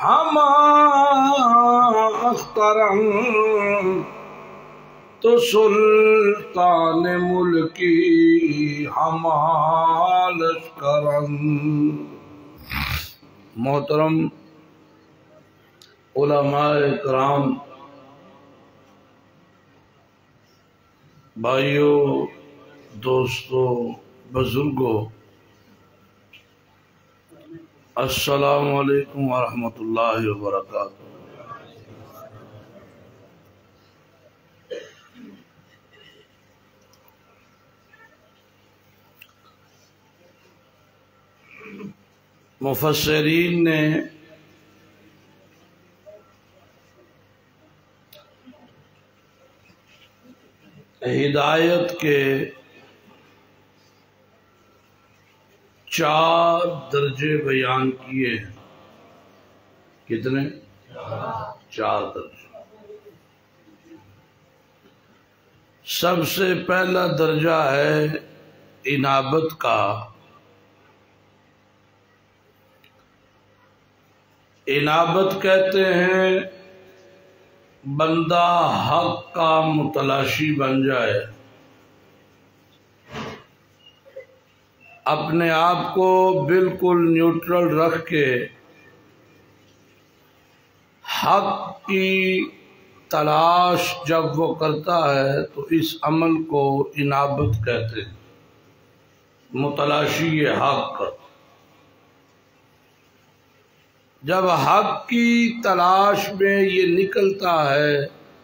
ہما اخترم تو سلطان ملکی ہما لشکرم۔ محترم علماء کرام، بھائیوں، دوستوں، بزرگوں، السلام علیکم ورحمۃ اللہ وبرکاتہ۔ مفسرین نے ہدایت کے 4 درجے بیان کیے ہیں۔ کتنے؟ 4 درجے۔ سب سے پہلا درجہ ہے انابت کا۔ انابت کہتے ہیں بندہ حق کا متلاشی بن جائے، اپنے آپ کو بالکل نیوٹرل رکھ کے حق کی تلاش جب وہ کرتا ہے تو اس عمل کو انابت کہتے ہیں، متلاشی حق کا۔ جب حق کی تلاش میں یہ نکلتا ہے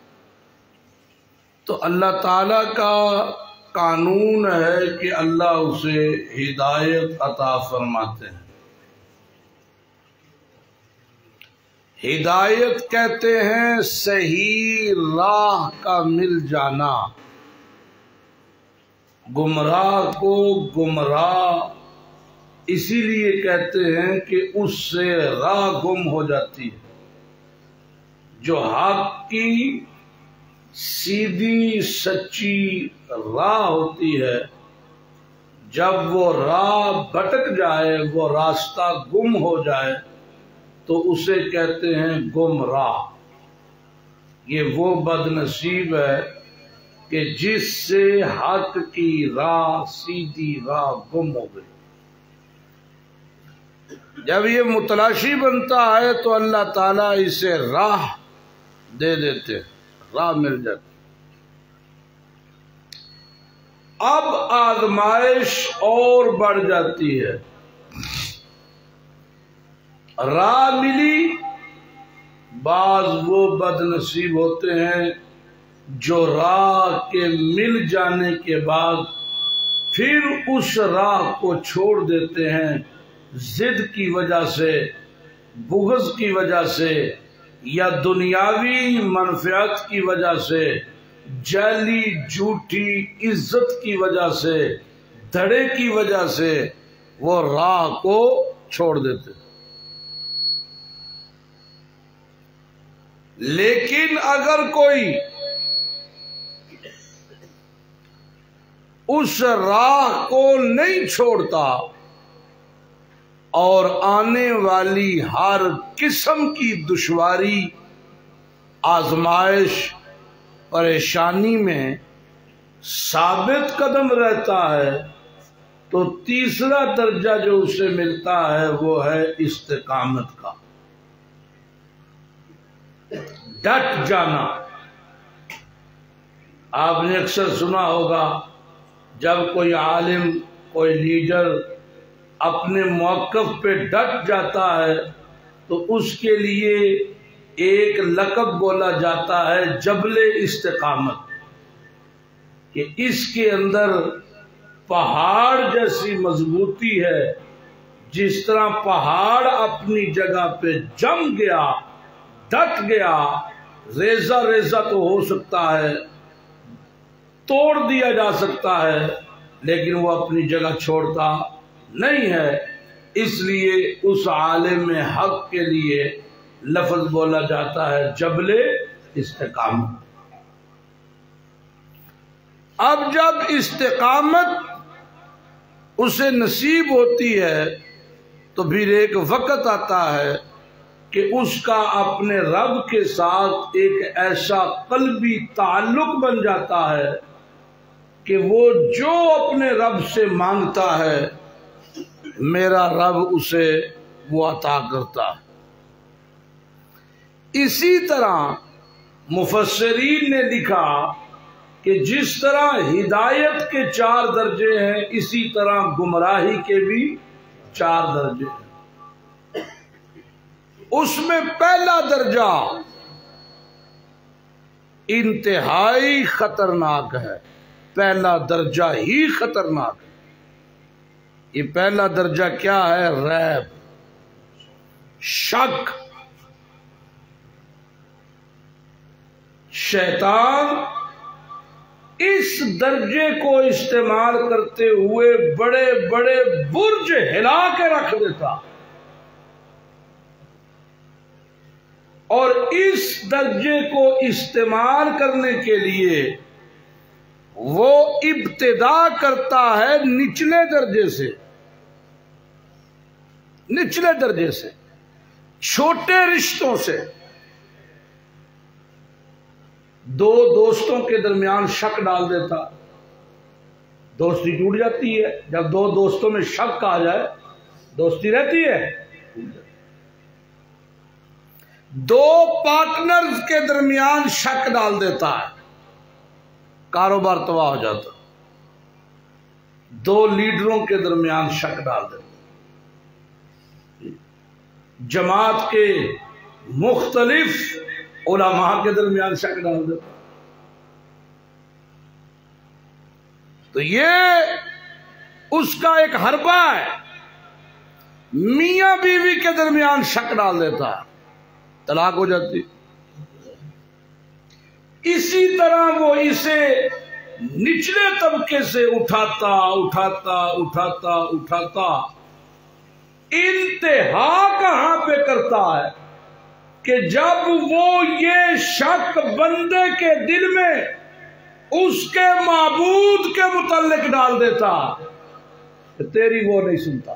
تو اللہ تعالیٰ کا قانون ہے کہ اللہ اسے ہدایت عطا فرماتے ہیں۔ ہدایت کہتے ہیں صحیح راہ کا مل جانا، گمراہ کو گمراہ اسی لیے کہتے ہیں کہ اس سے راہ گم ہو جاتی ہے۔ جو حق کی سیدھی سچی راہ ہوتی ہے، جب وہ راہ بھٹک جائے، وہ راستہ گم ہو جائے تو اسے کہتے ہیں گمراہ۔ یہ وہ بد نصیب ہے کہ جس سے حق کی راہ، سیدھی راہ گم ہو گئی۔ جب یہ متلاشی بنتا ہے تو اللہ تعالیٰ اسے راہ دے دیتے، راہ مل جاتی۔ اب آزمائش اور بڑھ جاتی ہے۔ راہ ملی، بعض وہ بد نصیب ہوتے ہیں جو راہ کے مل جانے کے بعد پھر اس راہ کو چھوڑ دیتے ہیں، ضد کی وجہ سے، بغض کی وجہ سے، یا دنیاوی منفعت کی وجہ سے، جعلی جھوٹی عزت کی وجہ سے، دھڑے کی وجہ سے وہ راہ کو چھوڑ دیتے۔ لیکن اگر کوئی اس راہ کو نہیں چھوڑتا اور آنے والی ہر قسم کی دشواری، آزمائش، پریشانی میں ثابت قدم رہتا ہے تو تیسرا درجہ جو اسے ملتا ہے وہ ہے استقامت کا، ڈٹ جانا۔ آپ نے اکثر سنا ہوگا جب کوئی عالم، کوئی لیڈر اپنے موقف پہ ڈٹ جاتا ہے تو اس کے لیے ایک لقب بولا جاتا ہے جبل استقامت، کہ اس کے اندر پہاڑ جیسی مضبوطی ہے۔ جس طرح پہاڑ اپنی جگہ پہ جم گیا، ڈٹ گیا، ریزہ ریزہ تو ہو سکتا ہے، توڑ دیا جا سکتا ہے، لیکن وہ اپنی جگہ چھوڑتا نہیں ہے۔ اس لیے اس عالم حق کے لیے لفظ بولا جاتا ہے جبل استقامت۔ اب جب استقامت اسے نصیب ہوتی ہے تو پھر ایک وقت آتا ہے کہ اس کا اپنے رب کے ساتھ ایک ایسا قلبی تعلق بن جاتا ہے کہ وہ جو اپنے رب سے مانگتا ہے میرا رب اسے وہ عطا کرتا ہے۔ اسی طرح مفسرین نے لکھا کہ جس طرح ہدایت کے 4 درجے ہیں اسی طرح گمراہی کے بھی 4 درجے ہیں۔ اس میں پہلا درجہ انتہائی خطرناک ہے، پہلا درجہ ہی خطرناک ہے۔ یہ پہلا درجہ کیا ہے؟ ریب، شک۔ شیطان اس درجے کو استعمال کرتے ہوئے بڑے بڑے برج ہلا کے رکھ دیتا، اور اس درجے کو استعمال کرنے کے لیے وہ ابتدا کرتا ہے نچلے درجے سے، نچلے درجے سے، چھوٹے رشتوں سے۔ 2 دوستوں کے درمیان شک ڈال دیتا، دوستی ٹوٹ جاتی ہے۔ جب 2 دوستوں میں شک آ جائے دوستی رہتی ہے؟ 2 پارٹنرز کے درمیان شک ڈال دیتا ہے، کاروبار تباہ ہو جاتا۔ 2 لیڈروں کے درمیان شک ڈال دیتا، جماعت کے مختلف علماء کے درمیان شک ڈال دیتا۔ تو یہ اس کا ایک حربہ ہے، میاں بیوی کے درمیان شک ڈال دیتا، طلاق ہو جاتی۔ اسی طرح وہ اسے نچلے طبقے سے اٹھاتا اٹھاتا اٹھاتا اٹھاتا انتہا کہاں پہ کرتا ہے کہ جب وہ یہ شک بندے کے دل میں اس کے معبود کے متعلق ڈال دیتا کہ تیری وہ نہیں سنتا،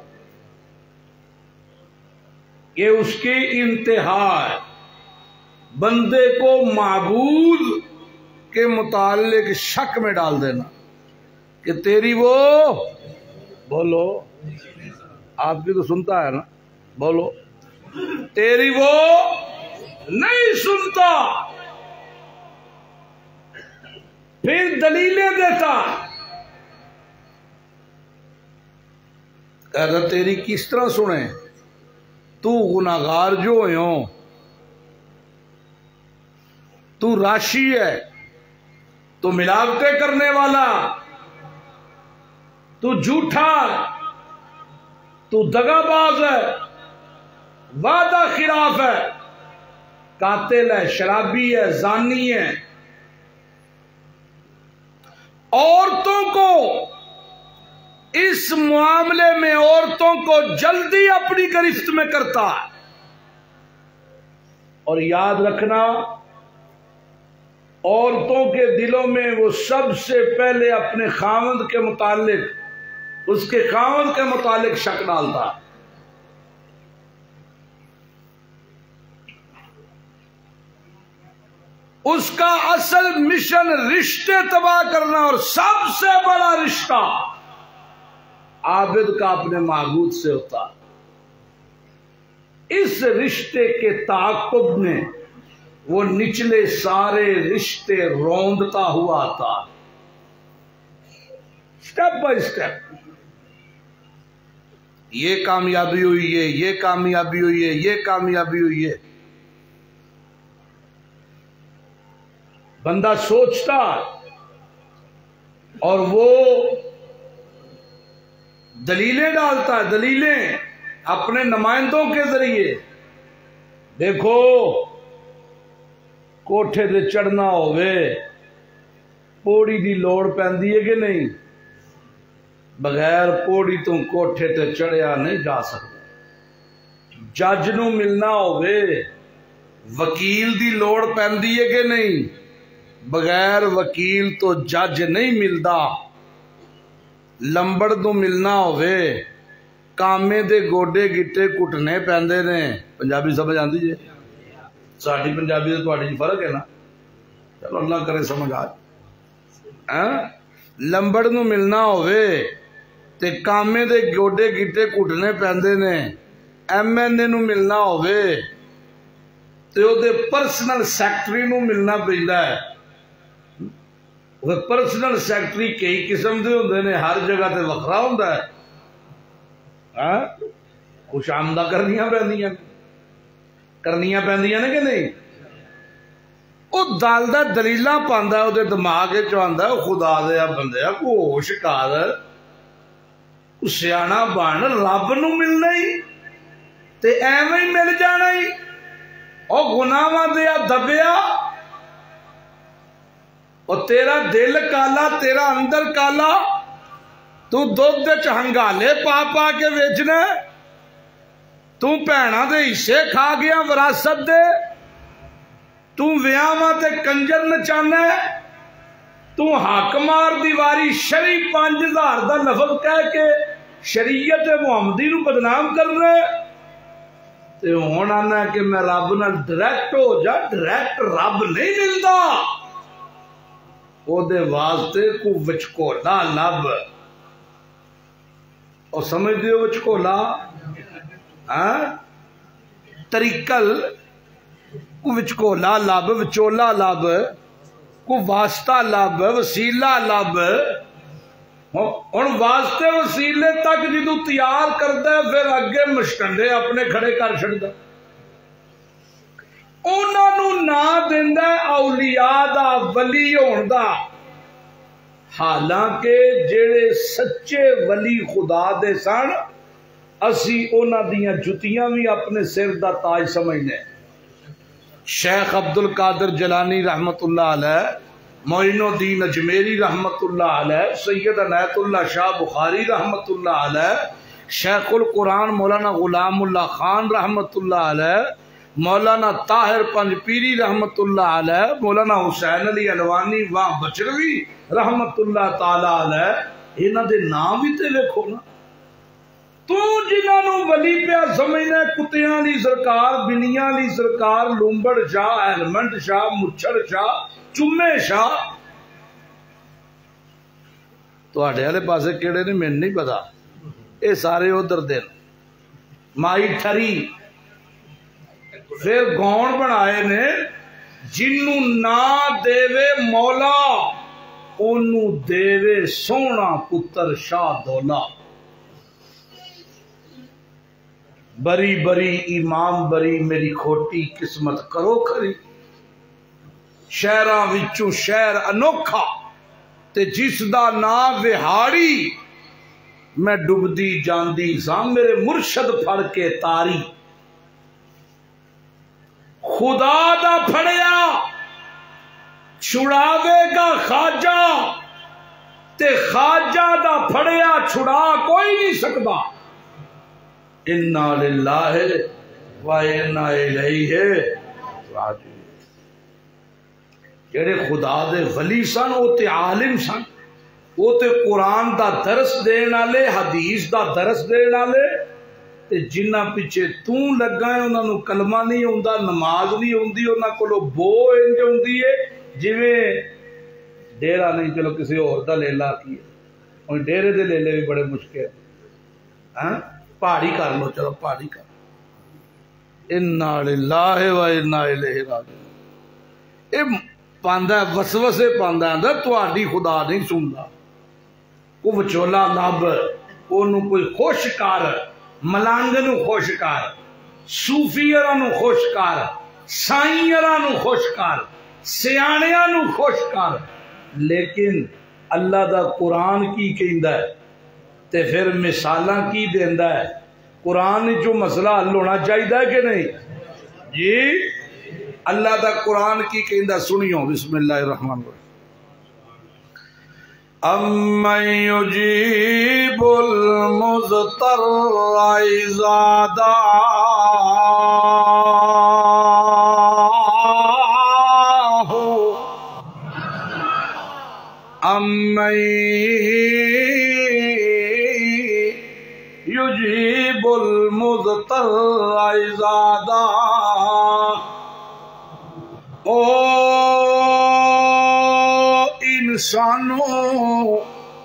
یہ اس کی انتہا ہے، بندے کو معبود کے متعلق شک میں ڈال دینا کہ تیری وہ، بولو آپ کی تو سنتا ہے نا، بولو تیری وہ نہیں سنتا، پھر دلیلیں دیتا، کہتا تیری کس طرح سنیں، تو گناہگار جو ہوں، تو راشی ہے، تو ملاوٹیں کرنے والا، تو جھوٹا، تو دغا باز ہے، وعدہ خلاف ہے، قاتل ہے، شرابی ہے، زانی ہے۔ عورتوں کو اس معاملے میں عورتوں کو جلدی اپنی گرفت میں کرتا ہے، اور یاد رکھنا عورتوں کے دلوں میں وہ سب سے پہلے اپنے خاوند کے متعلق، اس کے خاوند کے متعلق شک ڈالتا ہے۔ اس کا اصل مشن رشتے تباہ کرنا، اور سب سے بڑا رشتہ عابد کا اپنے معبود سے ہوتا۔ اس رشتے کے تعاقب میں وہ نچلے سارے رشتے روندتا ہوا آتا، سٹیپ بائی سٹیپ۔ یہ کامیابی ہوئی ہے، یہ کامیابی ہوئی ہے، یہ کامیابی ہوئی ہے۔ بندہ سوچتا اور وہ دلیلیں ڈالتا ہے، دلیلیں اپنے نمائندوں کے ذریعے۔ دیکھو کوٹھے تے چڑھنا ہوئے پوڑی دی لوڑ پیندی ہے کہ نہیں؟ بغیر پوڑی تو کوٹھے تے چڑھیا نہیں جا سکتا۔ جج نو ملنا ہوئے وکیل دی لوڑ پیندی ہے کہ نہیں؟ بغیر وکیل تو جج نہیں ملدا۔ لمبڑ تو ملنا ہوئے कामे दे गोडे गिट्टे घुटने पैंदे ने। पंजाबी समझ आती जे? साडी पंजाबी ते तुहाडी च फर्क है ना? चलो अल्लाह करे समझ आ। लंबड़ नूं मिलना होवे ते कामे दे गोडे गिट्टे घुटने पैंदे ने। MNA नूं मिलना होवे ते ओहदे पर्सनल सैकटरी नूं मिलना पैंदा है। पर्सनल सैकटरी कई किस्म के होंदे ने, हर जगह ते वखरा होंदा है। कुछ आमदा करनियां पैंदियां ने कि नहीं? वो दल दा दलीला पांदा ओहदे दिमाग च आंदा, खुदा दे बंदे को होश कर, सियाणा बन, रब नूं मिलना ही ते एवें ही मिल जाना ही। ओ गुनाहां दे दबिया, और तेरा दिल काला, तेरा अंदर काला, तू दुध च हंगाले पा पा के वेचना, तू भैणा दे हिस्से खा गया विरासत दे, तू विआहां ते कंजर नचाना, तू हक मार दीवारी शरी 5000 का लफज कह के शरीयत मुहम्मदी नूं बदनाम करना, ते हुण आना कि मैं रब नाल डायरैक्ट हो जा। डायरैक्ट रब नहीं मिलता, ओदे वास्ते को विचकोला लब। और समझ दियो विचकोला तरीकल को विचकोला लब, विचोला लब, को वास्ता लब, वसीला लब। हुण वास्ते वसीले तक जदों तैयार करदा फिर अगे मशकंडे अपने खड़े कर छड़दा, उन्होंने ना दिंदा औलिया दा, वली होण दा। हालांकि जेड़े सच्चे वली खुदा दे सन, असी उन्हां दियां जुतियां भी अपने सिर दा ताज समझने। शेख अब्दुल कादिर जलानी रहमतुल्लाह अलैह, मोइनुद्दीन अजमेरी रहमतुल्लाह अलैह, सैयद अनायतुल्लाह शाह बुखारी रहमतुल्लाह अलैह, शेखुल कुरान मौलाना गुलामुल्लाह खान रहमतुल्लाह अलैह, मौलाना ताहिर पंजपीरी रहमतुल्लाह अलैह, मौलाना हुसैन अली अलवानी वाह बचरवी रहमतुल्लाह ताला अलैह, इन्हां दे नाम भी ते वेखो ना। तू जिन्होंने वली पिया समझना, कुत्तियां दी सरकार, बिनियां दी सरकार, लुंबड़ शाह, हेलमेट शाह, मुच्छड़ शाह, चुम्मे शाह, तुहाडे वाले पासे केड़े ने मैनूं नहीं पता, ये सारे उधर दे माई ठरी। फिर गौण बनाए ने, जिन्नू ना देवे मौला ओनू देवे सोहना पुत्र शाह दौला। बरी बरी इमाम बरी, मेरी खोटी किस्मत करो खरी। शहरां विचों शहर अनोखा ते जिसदा नाम विहाड़ी, मैं डुबदी जांदी सां मेरे मुर्शद फड़ के तारी। खुदा दा फड़िया छुड़ावेगा खाजा, ते खाजा दा फड़िया छुड़ा कोई नहीं सकता। इन्ना लिल्लाहि व इन्ना इलैहि राजिऊन। जेड़े खुदा दे वली सन वो ते आलिम सन, वो ते कुरान दा दरस देने वाले, हदीस दा दरस देने वाले, ते जिन्ना पिछे तू लगा है उन्होंने कलमा नहीं आउंदा, नमाज नहीं आउंदी, उन्हां कोलों बो इंज आउंदी है जिवें डेरा नहीं, चलो किसी होर दा ले ला की हुण डेरे दे लेले भी बड़े मुश्किल हैं, पहाड़ी कर लो, चलो पहाड़ी कर। इन्ना लिल्लाहि व इन्ना इलैहि राजिऊन। ये पांदा वसवसे पांदा अंदर, तुहाडी खुदा नहीं सुनदा। वो विचोला लभ, ओनू कोई खुश कर, मलंग नू खुश कर, सूफीअरां नू खुश कर, साईंअरां नू खुश कर, सियाणियां नू खुश कर। लेकिन अल्लाह दा कुरान की कहंदा है ते फिर मिसालां की देंदा है। कुरान जो मसला हल होना चाहिए कि नहीं जी? अल्लाह दा कुरान की कहंदा सुनियो, बिस्मिल्लाहिर्रहमानिर्रहीम। अम्मन युजीबुल मुज़्तर्रा इज़ा दाअहु अम्मन युजीबुल عبادا او انسانوں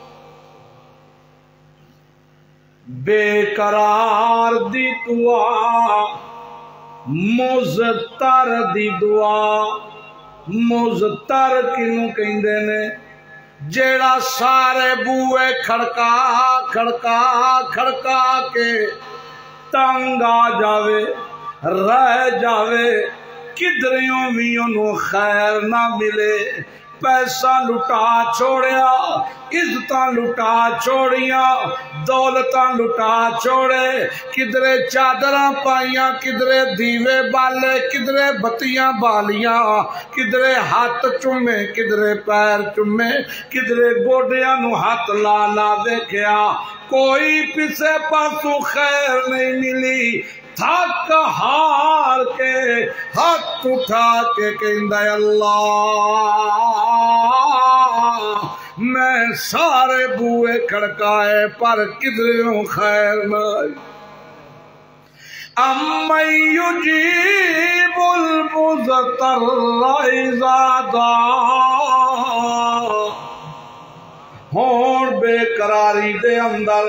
بے قرار دی دعا مضطر دی دعا مضطر کنوں کہندے نے جیڑا سارے بوئے کھڑکا کھڑکا کھڑکا کے تنگ آ جاوے رہ جاوے کدریوں بھی انہوں خیر نہ ملے پیسہ لٹا چھوڑیا عزتاں لٹا چھوڑیاں دولتاں لٹا چھوڑے کدرے چادراں پائیاں کدرے دیوے بالے کدرے بتیاں بالیاں کدرے ہاتھ چومے کدرے پیر چومے کدرے گوڈیاں نو ہاتھ لا لا دیکھیا کوئی پسے پاسو خیر نہیں ملی تھک ہار کے ہاتھ اٹھا کے کہندا اللہ میں سارے بوئے کھڑکائے پر کدریوں خیر نہ امن یجیب المضطر اذا دعا ہون بے قراری دے اندر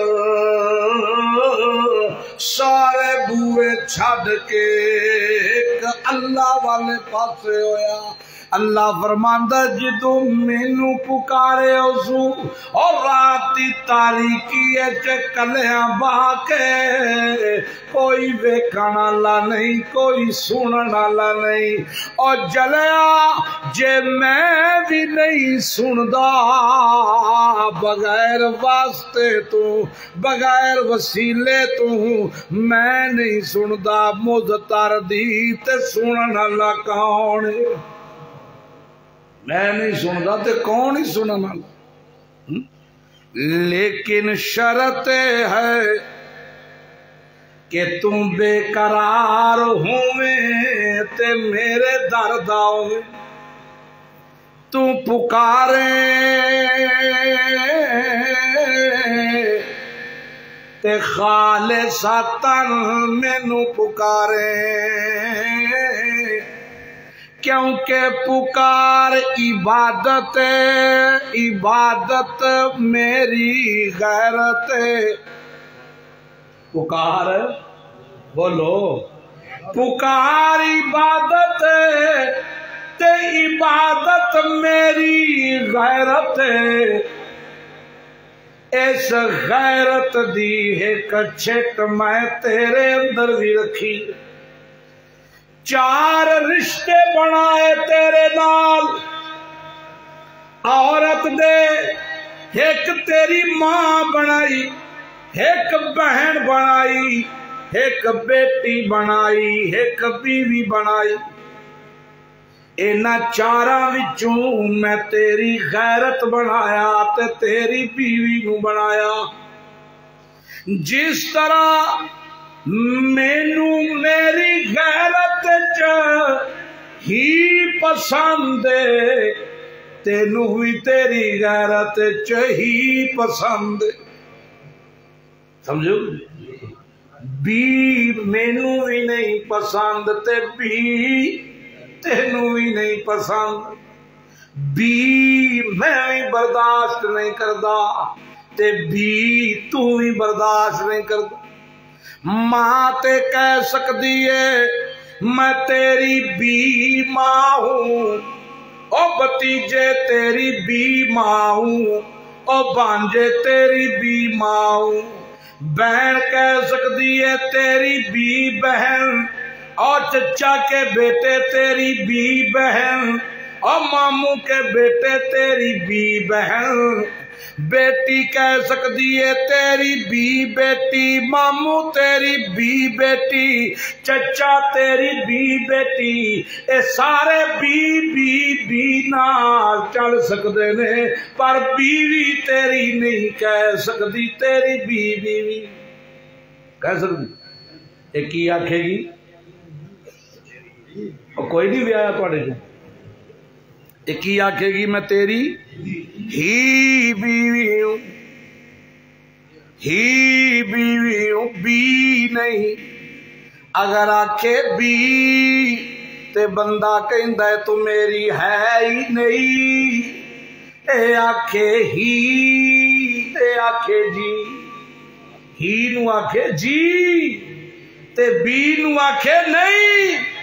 سارے بوئے چھڑ کے ایک اللہ والے پاسے ہویا اللہ فرماندا جدو مینوں پکارے اسو اور رات دی تاریکی اچ کلیاں بہا کے کوئی ویکھن والا نہیں کوئی سنن والا نہیں اور جلیا جے میں بھی نہیں سندا بغیر واسطے تو بغیر وسیلے تو میں نہیں سندا مضطر دی تے سنن والا کون ہے میں نہیں سندا تے کون ہی سنن والا لیکن شرط ہے کہ تم بے قرار ہوئے تے میرے درد آؤے تو پکارے تے خالصتاً مینوں پکارے کیونکہ پکار عبادت عبادت میری غیرت پکار بولو پکار عبادت تے عبادت میری غیرت اس غیرت دی ایک چھٹ میں تیرے اندر بھی رکھی چار رشتے بنائے تیرے نال عورت دے ایک تیری ماں بنائی ایک بہن بنائی ایک بیٹی بنائی ایک بیوی بنائی انہاں چاراں وچوں میں تیری غیرت بنایا تے تیری بیوی نو بنایا جس طرح مینوں میری غیرت ہی پسند تینوں بھی تیری غیرت ہی پسند سمجھو بی مینوں بھی نہیں پسند تے بی تینوں بھی نہیں پسند بی میں بھی برداشت نہیں کردا تے بی تو بھی برداشت نہیں کردا ماں تے کہہ سکتی ہے میں تیری بی ماں ہوں او بتیجے تیری بی ماں ہوں او بانجے تیری بی ماں ہوں بہن کہہ سکتی ہے تیری بی بہن اور چچا کے بیٹے تیری بی بہن اور ماموں کے بیٹے تیری بی بہن بیٹی کہہ سکتی ہے تیری بی بیٹی ماموں تیری بی بیٹی چچا تیری بی بیٹی اے سارے بی نال چل سکتے نے پر بیوی تیری نہیں کہہ سکتی تیری بیوی کہہ سکتی یہ کی آکھے گی اور کوئی نہیں بھی آیا تھوڑے جو کی آکھے گی میں تیری ہی بیوی ہوں بی نہیں اگر آکھے بی تے بندہ کہندا ہے تو میری ہے ہی نہیں، اے آکھے ہی تے آکھے جی، ہی نو آکھے جی تے بی نو آکھے نہیں،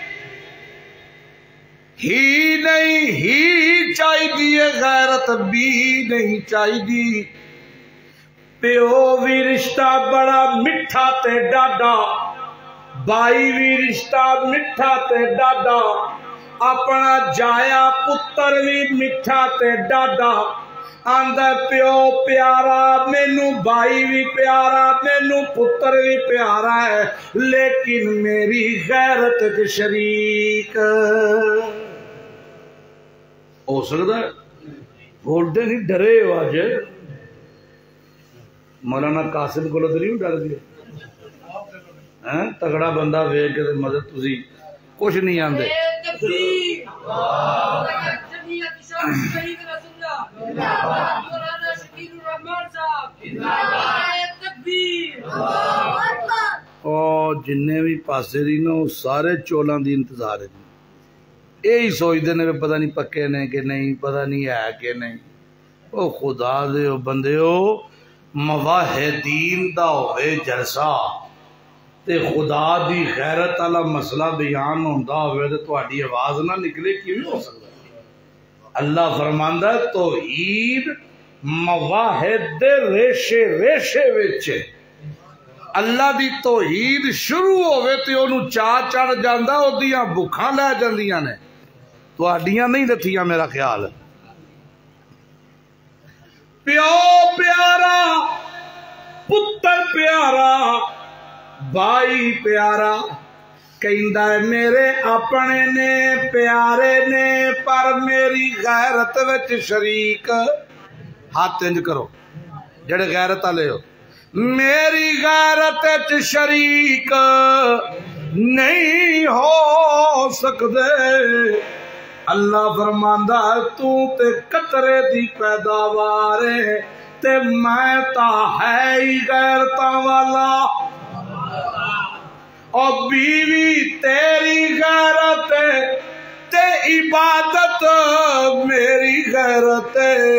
ہی نہیں ہی چاہی دیے غیرت بی نہیں چاہی دی۔ پیو بھی رشتہ بڑا مٹھا تے ڈاڈا، بائی بھی رشتہ مٹھا تے ڈاڈا، اپنا جایا پتر بھی مٹھا تے ڈاڈا، آندہ پیو پیارا مینو بائی بھی پیارا مینو پتر بھی پیارا ہے، لیکن میری غیرت کے شریک ہو سکتا ہے بولتے نہیں ڈرے ہو آج مولانا قاسم کو تو نہیں ڈر گئے تگڑا بندہ ویک کے مدد تسی کچھ نہیں آندے اور جننے بھی پاسے دی نا سارے چولاں دی انتظار ہے، یہی سوچتے نے پتہ نہیں پکے نے کہ نہیں، پتہ نہیں ہے کہ نہیں۔ او خدا دے او بندے ہو، مواحدین دا ہوئے جلسہ تے خدا دی غیرت والا مسئلہ بیان ہوندا ہوئے تے تہاڈی آواز نہ نکلے کیویں ہو سکتا ہے؟ اللہ فرماندا ہے توحید مواحد دے ریشے ریشے وچ، اللہ دی توحید شروع ہوئے تے اونوں چاہ چڑھ جاندا، اودیاں بھکھاں لے جاندیاں نے، تہاڈیاں نہیں لتھیاں میرا خیال ہے۔ پیو پیارا پتر پیارا بھائی پیارا کہندا ہے میرے اپنے نے پیارے نے پر میری غیرت وچ شریک، ہاتھ انج کرو جڑے غیرت والے ہو، میری غیرت وچ شریک نہیں ہو سکدے۔ اللہ فرماندا تو تے قطرے دی پیداوار ہے تے میں تا ہے ہی غیرتاں والا، اور بیوی تیری غیرت تے عبادت میری غیرت،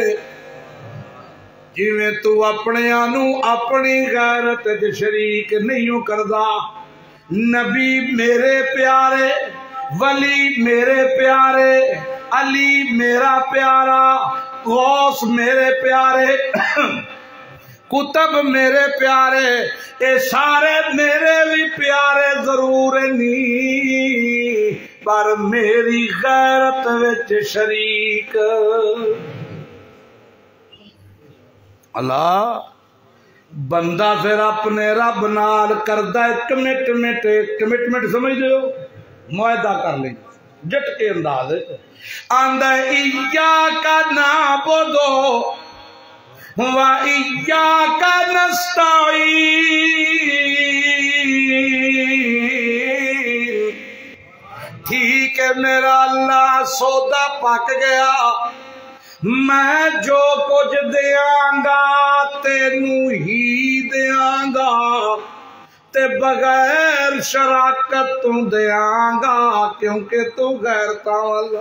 جویں تو اپنے آنو اپنی غیرت کے شریک نہیں کردا۔ نبی میرے پیارے، ولی میرے پیارے، علی میرا پیارا، غوث میرے پیارے، کتب میرے پیارے، اے سارے میرے بھی پیارے ضرور نہیں، پر میری غیرت وچ شریک۔ اللہ بندہ پھر اپنے رب نال کردا ہے کمٹمنٹ سمجھ دیو، معاہدہ کر لیں جٹ کے انداز آندا ایاک نعبدو و ایاک نستعین، ٹھیک ہے میرا اللہ سودا پک گیا، میں جو کچھ دیاں گا تینوں ہی دیاں گا تے بغیر شراکت تو دیاں گا، کیونکہ تو غیرتاں والا۔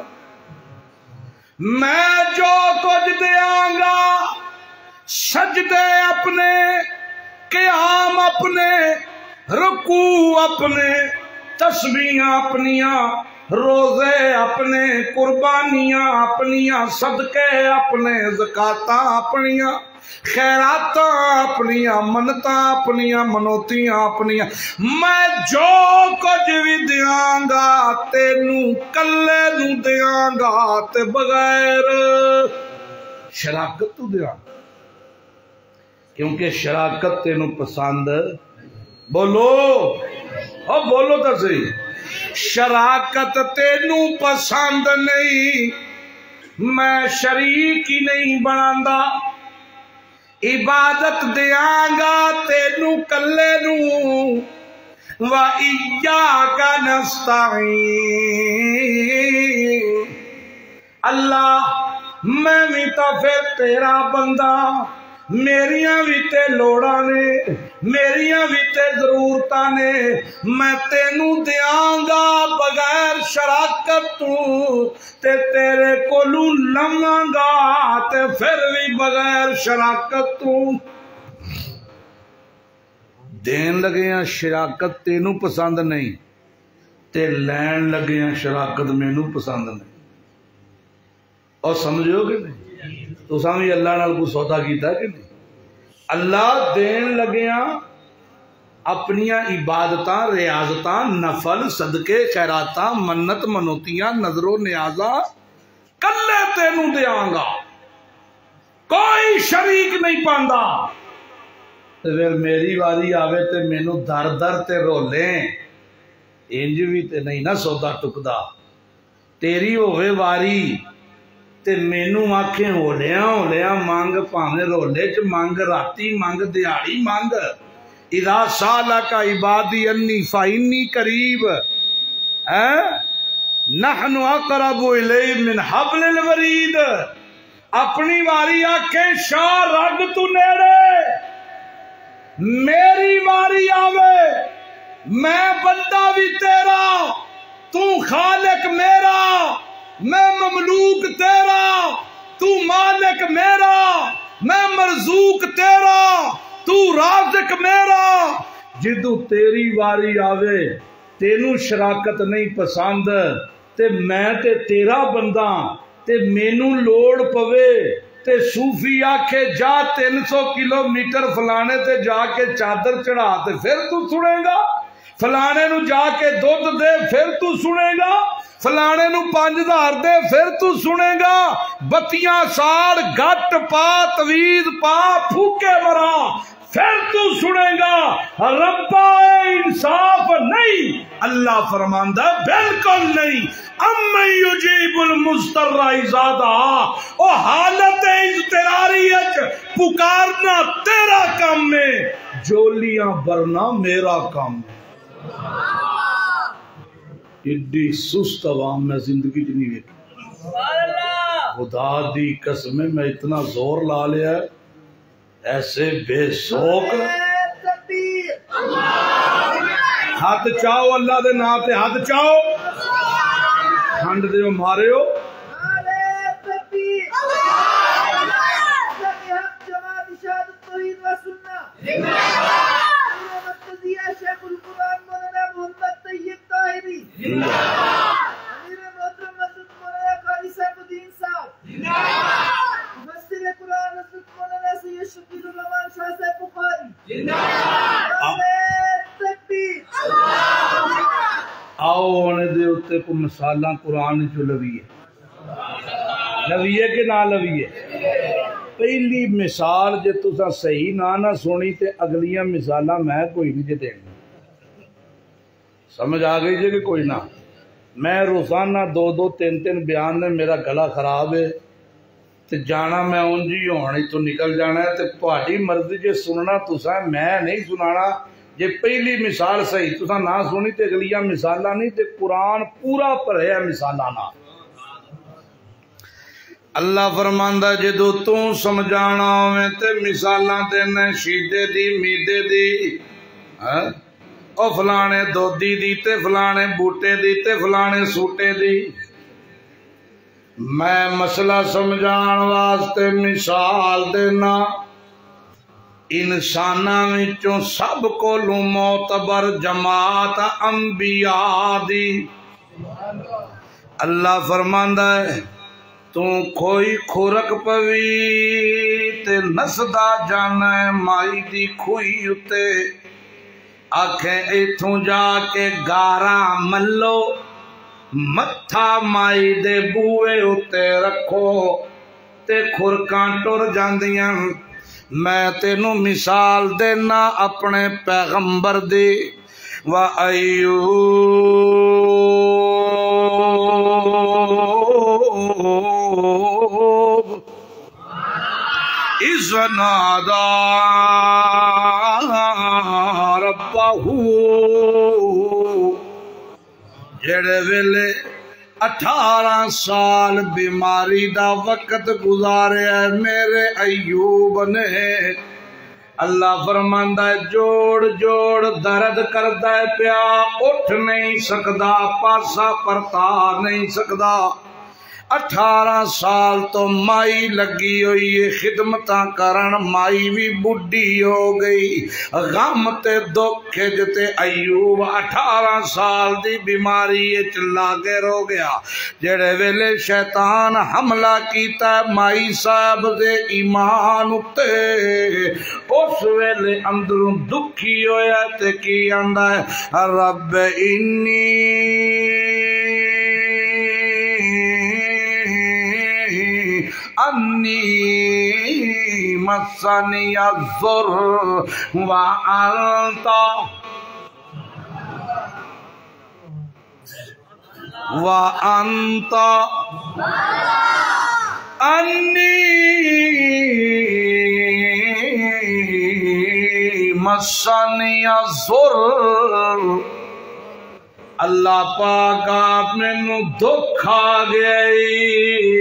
میں جو کچھ دیاں گا سجدے اپنے، قیام اپنے، رکوع اپنے، تسبیحاں اپنیاں، روزے اپنے، قربانیاں اپنیاں، صدقے اپنے، زکاتاں اپنیاں، خیراتاں اپنیاں، منتاں اپنیاں، منوتیاں اپنیاں، میں جو کچھ بھی دیاں گا تینوں کلے نوں دیاں گا تے بغیر شراکت تو دیاں گا، کیونکہ شراکت تینوں پسند، بولو او بولو تو صحیح، شراکت تینوں پسند نہیں، میں شریک ہی نہیں بناندا، عبادت دیاں گا تینوں کلے نوں، وَإِيَّاكَ نَسْتَعِينُ۔ اللہ میں بھی تو پھر تیرا بندہ، میریاں بھی تے لوڑاں نے، میریاں بھی تے ضرورتاں نے، میں تینوں دیاں گا بغیر شراکت تو، تے تیرے کولوں لواں گا تے پھر بھی بغیر شراکت تو۔ دین لگے ہیں شراکت تینوں پسند نہیں، تے لین لگے ہیں شراکت مینوں پسند نہیں۔ اور سمجھو کہ نہیں؟ تو سامنے اللہ نال کو سودا کیتا کہ نہیں؟ اللہ دین لگے ہیں اپنیاں عبادتاں ریاضتاں نفل صدقے خیراتاں منت منوتیاں نظر و نیازاں کلے تینوں دیاں گا، کوئی شریک نہیں پاندا۔ پھر میری واری آوے تے مینوں در در تے رولیں، انج بھی تے نہیں نا سودا ٹکدا۔ تیری ہوئے واری تے مینوں آکھیں ہولیاں مانگ، پاویں رولے چ مانگ، راتی مانگ، دیہاڑی مانگ۔ اذا سالک عبادی انی فانی قریب، نحن اقرب الیہ من حبل الورید۔ اپنی واری آکھیں شاہ رگ تو نیڑے، میری واری آوے میں بندہ بھی تیرا، تو خالق میرا، میں مملوک تیرا، تو مالک میرا، میں مرزوق تیرا، تو رازق میرا۔ جدو تیری واری آوے تینوں شراکت نہیں پسند تے میں تے تیرا بندہ تے مینوں لوڑ پوے تے صوفی آکھے جا 300 کلومیٹر فلانے تے جا کے چادر چڑھا تے پھر تو سنے گا، فلانے نو جا کے دودھ دے پھر تو سنے گا، فلانے نو 5000 دے پھر تو سنے گا، بتیاں ساڑ گھٹ پا تویز پا پھوکے مرا پھر تو سنے گا۔ ربا انصاف نہیں، اللہ فرماندہ بالکل نہیں۔ امن یجیب المضطر اذا دعا، او حالت اضطراریت پکارنا تیرا کام ہے، جولیاں بھرنا میرا کام ہے۔ ایڈی سست عوام میں زندگی نہیں دیکھی، خدا دی قسم میں اتنا زور لا لیا ہے، ایسے بے سوک۔ ہاتھ چاہو اللہ دے نام تے ہاتھ چاہو، کھنڈ دیو مارے ہو۔ آؤ ہونے دے اتے کو مثالاں قرآن جو لویے کہ نہ لویے۔ پہلی مثال جے تسا صحیح نہ سنی تے اگلیاں مثالاں میں کوئی نہیں جے دیکھنا۔ سمجھ آ گئی جے کہ کوئی نہ؟ میں روزانہ 2 3 بیان نے میرا گلا خراب ہے تے جانا میں انجی ہونی تو نکل جانا ہے، تے پہاڑی مرضی جے سننا تسا، میں نہیں سنانا۔ جے پہلی مثال صحیح تسا نہ سنی تے اگلیاں مثالاں نہیں، تے قرآن پورا پڑھے ہے مثالاں نہ۔ اللہ فرماندا جدو تو سمجھانا ہوئے تے مثالاں دینا شیدے دی میدے دی، او فلانے دودی دی تے فلانے بوٹے دی تے فلانے سوٹے دی۔ میں مسئلہ سمجھان واسطے مثال دینا، انساناں وچوں سب کولوں معتبر جماعت انبیاء دی۔ اللہ فرماندا ہے تو کوئی کھورک پوی تے نسدا جانا ہے مائی دی کھوئی اتے، آکھیں ایتھوں جا کے گارا ملو، متھا مائی دے بوئے اتے رکھو تے کھرکاں ٹر جاندیاں۔ میں تینوں مثال دینا اپنے پیغمبر دی، وَأَيُّوبَ اِذْ نَادَى رَبَّهُ، جڑے ویلے 18 سال بیماری دا وقت گزارے میرے ایوب نے، اللہ فرماندا ہے جوڑ جوڑ درد کردا ہے پیا، اٹھ نہیں سکدا، پاسا پرتا نہیں سکدا۔ 18 سال تو مائی لگی ہوئی ہے خدمتاں کرن، مائی بھی بڈھی ہو گئی، غم تے دکھ جتے ایوب 18 سال دی بیماری لاگے رو گیا۔ جڑے ویلے شیطان حملہ کیتا ہے مائی صاحب دے ایمان اتے، اس ویلے اندروں دکھی ہویا تے کی آندا ہے رب انی مسنی الضر وانت انی مسنی الضر، اللہ پاک آپ میں نو دکھ آ گئی،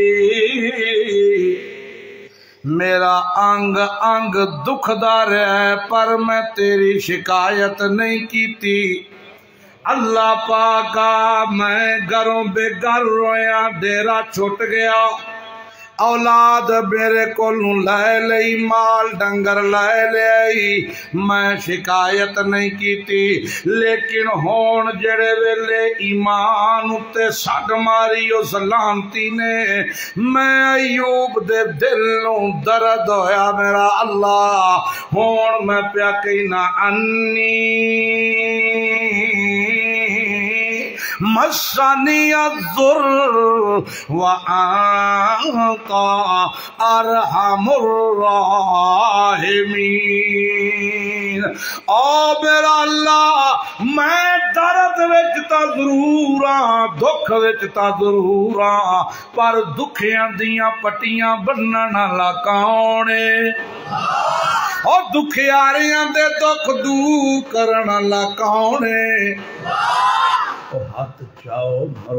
میرا انگ انگ دکھ دار ہے پر میں تیری شکایت نہیں کیتی۔ اللہ پاکا میں گھروں بے گھر رویا، ڈیرا چھٹ گیا، اولاد میرے کو لے لئی، مال ڈنگر لے لئی، میں شکایت نہیں کیتی، لیکن ہون جڑے ویلے ایمان اتے سٹ ماری اس لانتی نے، میں ایوب دے دلوں درد ہویا میرا اللہ، ہون میں پیا کہنا انی مسنی الضر وانت ارحم الراحمین۔ او میرا اللہ میں درد وچ تا ضرور ہاں، دکھ وچ تا ضرور ہاں، پر دکھیاں دیاں پٹیاں بنن والا کون ہے؟ او دکھیاریاں دے دکھ دور کرن والا کون ہے؟ ہاتھ چاؤ مرو۔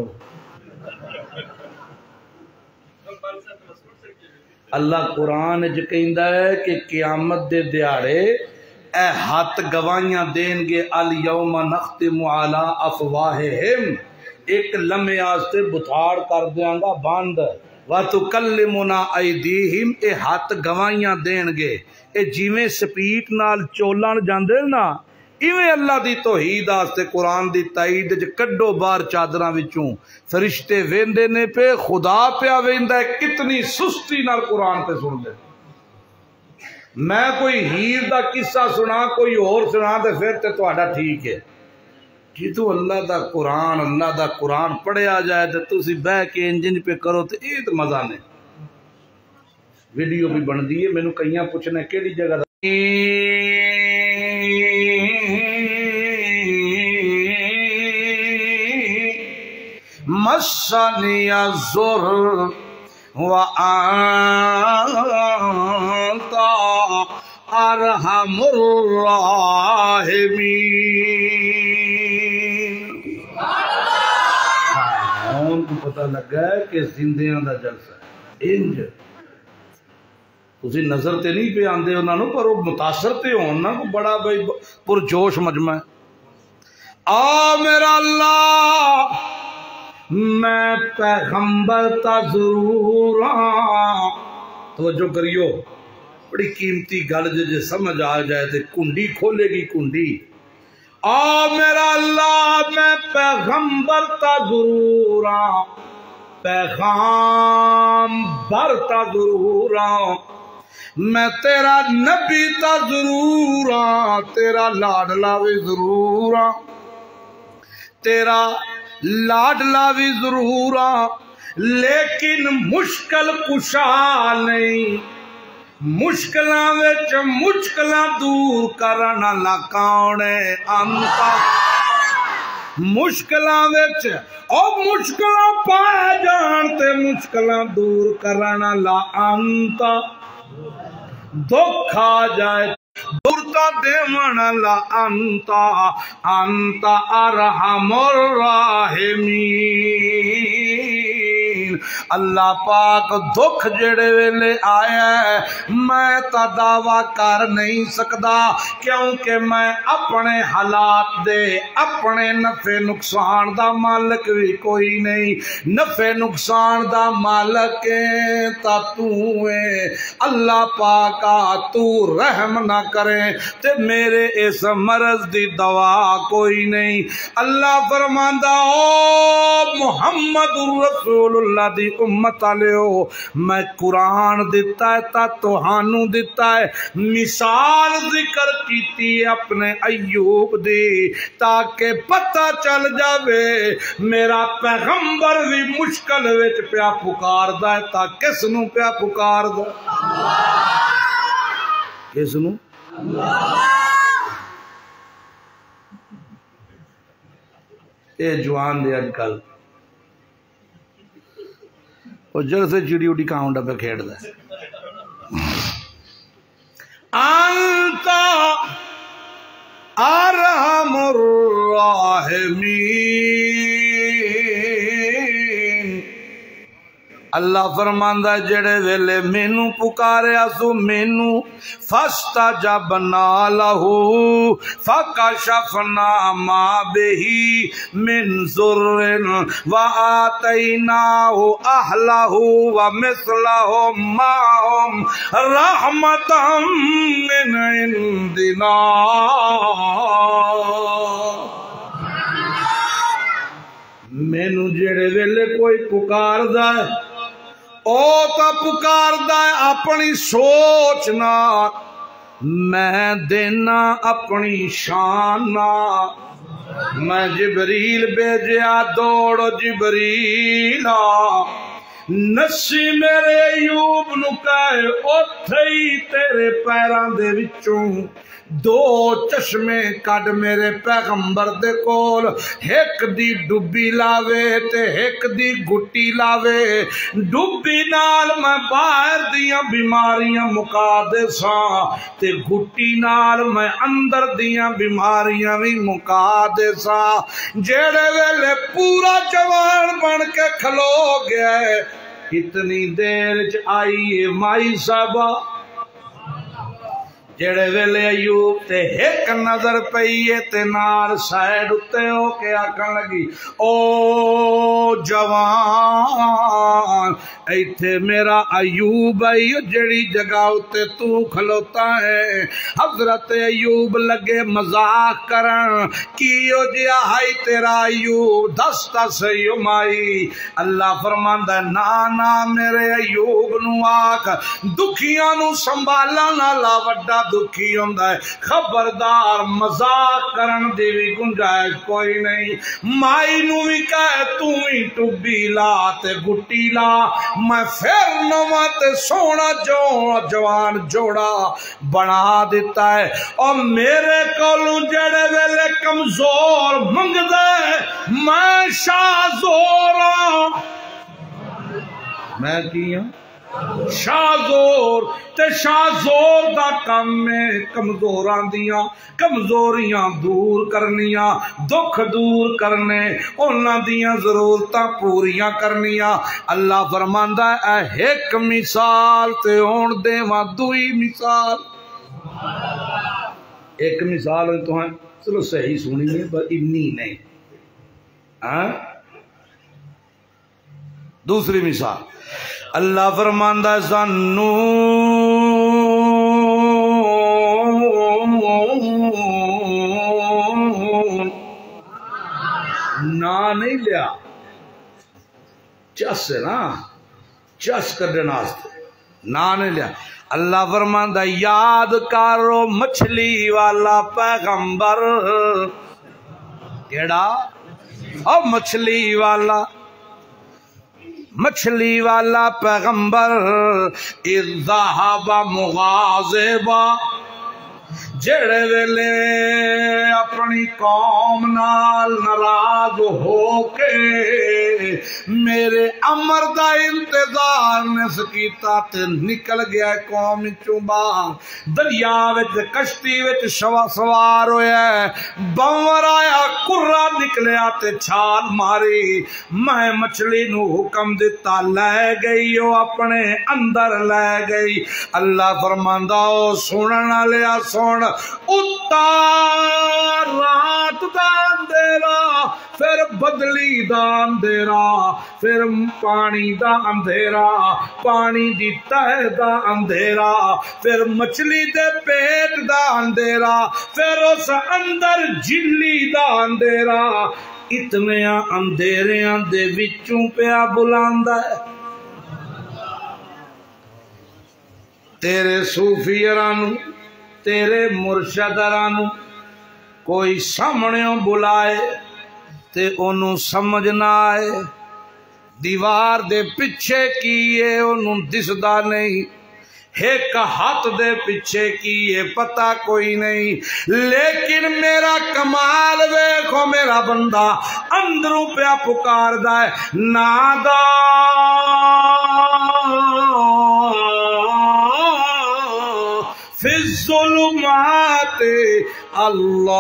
اللہ قرآن جو کہندا ہے کہ قیامت دے دیاڑے اے ہاتھ گواہیاں دین گے، الیوم نختم علی افواہہم، ایک لمحے آستے بتھاڑ کر دیاں گا بند، وَتُكَلِّمُنَا أَيْدِيهِمْ، اے ہاتھ گواہیاں دین گے، اے جیویں سپیٹ نال چولان جاندے نا، ایویں اللہ دی توحید آستے قرآن دی تائید جو کڈو بار چادراں وچوں فرشتے ویندے نے پہ، خدا پہ ویندہ ہے، کتنی سستی نال قرآن پہ سن دے۔ میں کوئی ہیر دا قصہ سنا، کوئی اور سنا دے پھر تے تہاڈا ٹھیک ہے، جدو اللہ دا قرآن پڑھیا جائے تے تسی بہ کے انجن پہ کرو تے یہ تے مزہ نہیں۔ ویڈیو بھی بن دی ہے، مینوں کئیاں پوچھنے کیڑی جگہ دا مسنی الضر وانت ارحم الراحمین۔ ہون کو پتہ لگا ہے کہ زندیاں دا جلسہ ہے، انج تسی نظر تے نہیں پہ آندے انہاں نوں، پر وہ متاثر تے ہون نا، کو بڑا بھائی پرجوش مجمع ہے۔ آ میرا اللہ میں پیغمبر تا ضرور ہاں، توجہ کریو، بڑی قیمتی گل جے سمجھ آ جائے تے کنڈی کھولے گی کنڈی۔ آ میرا اللہ میں پیغمبر تا ضرور ہاں، پیغام برتا ضرور ہاں، میں تیرا نبی تا ضرور ہاں، تیرا لاڈلا بھی ضرور ہاں، تیرا لاڈلا بھی ضرور ہاں، لیکن مشکل کشا نہیں، مشکلاں وچ مشکلاں دور کرن والا کون ہے؟ انتا مشکلاں وچ او مشکلاں پائے جان تے مشکلاں دور کرن والا انتا، دکھ آ جائے دورتا دیون والا انتا، انتا ارحم الراحمین۔ اللہ پاک دکھ جڑے ویلے آیا ہے میں تا دعویٰ کر نہیں سکدا کیونکہ میں اپنے حالات دے اپنے نفع نقصان دا مالک بھی کوئی نہیں نفع نقصان دا مالک تا تو ہے اللہ پاکا تو رحم نہ کرے تے میرے اس مرض دی دوا کوئی نہیں اللہ فرماندا او محمد رسول اللہ دی امت آلیو میں قرآن دیتا ہے تا توہانو دیتا ہے مثال ذکر کیتی اپنے ایوب دی تاکہ پتہ چل جاوے میرا پیغمبر بھی مشکل وچ پیا پکار دا ہے تا کس نو پیا پکار دا کس نو اے جوان دے اج کل وہ جڑ سے چڑی اٹھی کاؤنڈا پہ کھیڑ دا انتا ارحم الراحمین اللہ فرماندا جڑے ویلے مینوں پکاریا سو مینوں فاستجبنا لہ فکشفنا ما بہ من ضر وآتیناہ اہلہ ومثلہم معہم رحمتا من عندنا مینوں جڑے ویلے کوئی پکار دا ہے او تا پکار دا ہے اپنی سوچ نہ میں دینا اپنی شان نہ میں جبریل بھیجیا دوڑ جبریل نسی میرے ایوب نو کہے اوتھے ہی تیرے پیراں دے وچوں دو چشمے کڈ میرے پیغمبر دے کول ایک دی ڈبی لاوے تے ایک دی گٹی لاوے ڈبی نال میں باہر دیاں بیماریاں مکا دے ساں تے گٹی نال میں اندر دیاں بیماریاں بھی مکا دے ساں جیڑے ویلے پورا جوان بن کے کھلو گیا ہے کتنی دیر چ آئی ہے مائی صاحبہ جڑے ویلے ایوب تے ایک نظر پئیے تے نال سائیڈ اتے ہو کے آکھن لگی او جوان ایتھے میرا ایوب آئی جڑی جگہ اتے تو کھلوتا ہے حضرت ایوب لگے مذاق کرن کیو جیا ہائی تیرا ایوب دستا سیو مائی اللہ فرماندا نا میرے ایوب نو آکھ دکھیاں نو سنبھالا نہ لا وڈا دکھی ہوندا ہے خبردار مذاق کرن دی بھی گنجائش کوئی نہیں مائی نو بھی کہے تو ہی ٹبی لا تے گٹی لا میں پھر نواں تے سونا جوان جوڑا بنا دیتا ہے اور میرے کولوں جڑے ویلے کمزور منگدا ہے میں شاہ زور میں کیا شاہ زور تے شاہ زور دا کم میں کمزوراں دیاں کمزوریاں دور کرنیاں دکھ دور کرنے انہاں دیاں ضرورتاں پوریاں کرنیاں اللہ فرماندا ہے ایک مثال تے ہون دیواں دوئی مثال ایک مثال تو ہیں چلو صحیح سنی ہے پر اتنی نہیں دوسری مثال اللہ فرماندا ہے سانو نا نہیں لیا چس ہے نا چس کرنے ناستے نا نہیں لیا اللہ فرماندا ہے یاد کرو مچھلی والا پیغمبر کیڑا او مچھلی والا پیغمبر اذ ذهب مغاضبا جڑے ویلے اپنی قوم نال ناراض ہو کے میرے امر دا انتظار نس کیتا تے نکل گیا قوم چوں باہر دریا وچ کشتی وچ سوار ہویا بنور آیا کرا نکلیا تے چھال ماری میں مچھلی نو حکم دیتا لے گئی او اپنے اندر لے گئی اللہ فرماندا او سنن والیا سن اتار رات دا اندھیرا پھر بدلی دا اندھیرا پھر پانی دا اندھیرا پانی دی تہ دا اندھیرا پھر مچھلی دے پیٹ دا اندھیرا پھر اس اندر جلی دا اندھیرا اتنے اندھیریاں دے وچوں پیا بلاندا ہے تیرے صوفیرانو تیرے مرشدرانو کوئی سامنےوں بلائے تے انہوں سمجھ نہ آئے دیوار دے پیچھے کیے انہوں دسدا نہیں ایک ہاتھ دے پیچھے کیے پتہ کوئی نہیں لیکن میرا کمال ویکھو میرا بندہ اندروں پیا پکاردا ہے نادا فی الظلمات اللہ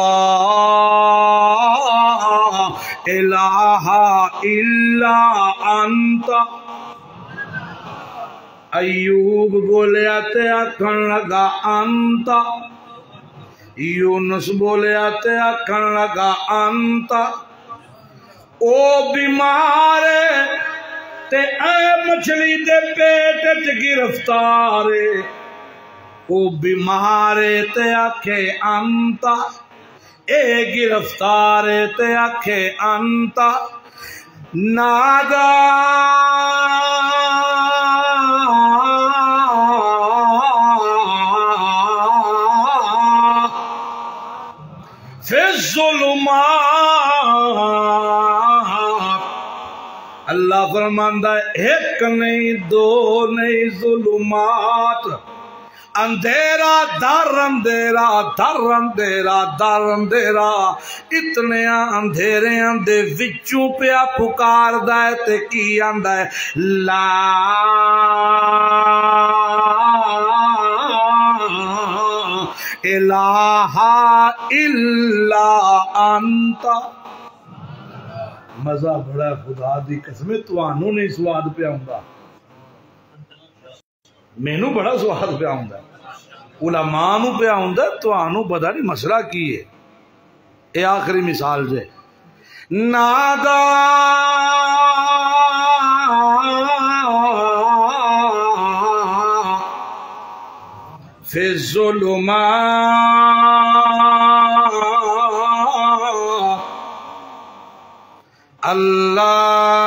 الہ الا انت ایوب بولیا تے آکھن لگا انت یونس بولیا تے آکھن لگا انت او بیمار تے اے مچھلی دے پیٹ وچ گرفتار او بیمار تے آکھے انت اے گرفتار تے آکھے انت نادا فی الظلمات اللہ فرماندا ہے ایک نہیں دو نہیں ظلمات اندھیرا در اندھیرا در اندھیرا در اندھیرا اتنے اندھیریاں دے وچوں پیا پکاردا ہے تے کی آندا ہے لا الہ الا انت مزہ بڑا خدا دی قسم تانوں نہیں سواد پیا ہوندا مینوں بڑا سواد پیا ہوندا علماء نو پیا ہوندا تانوں پتہ نہیں مسئلہ کی ہے اے آخری مثال جے نادا فی الظلمات اللہ